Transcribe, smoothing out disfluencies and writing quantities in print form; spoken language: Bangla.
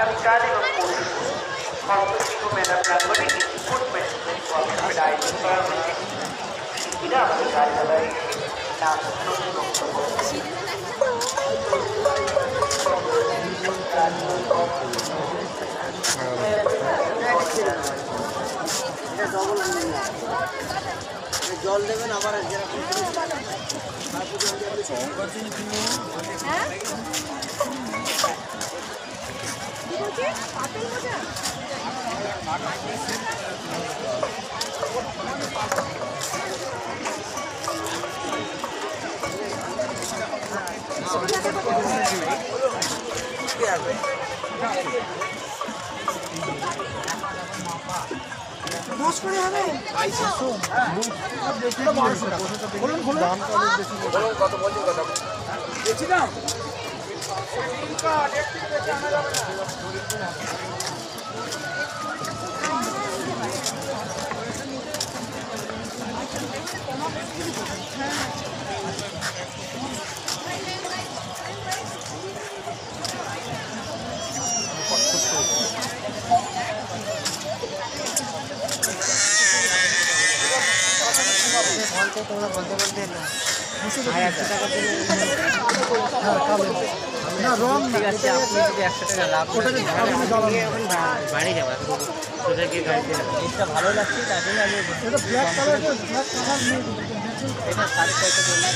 আগামীকাল এবং পরশু হস্ত শিল্প মেলা প্রাঙ্গণে একটি ফুড ফেস্টিভ্যাল ওয়ার্কশপের আয়োজন করা হয়েছে। শিল্পীরা আমাদের কার্যালয়ে এসে নাচ নতুন বক্তব্য জল দেবেন আবার কত বলছেন কথা দেখছি না তোমরা বলতে বলতে না 100 টাকা না রং ঠিক আছে আপনি যদি 100 টাকা লাভ করেন বাড়ি যাবেন তোদেরকে গাইতে এটা ভালো লাগছে তার জন্য আমি এটা ব্ল্যাক কালার নিয়ে এটা 450 বললাম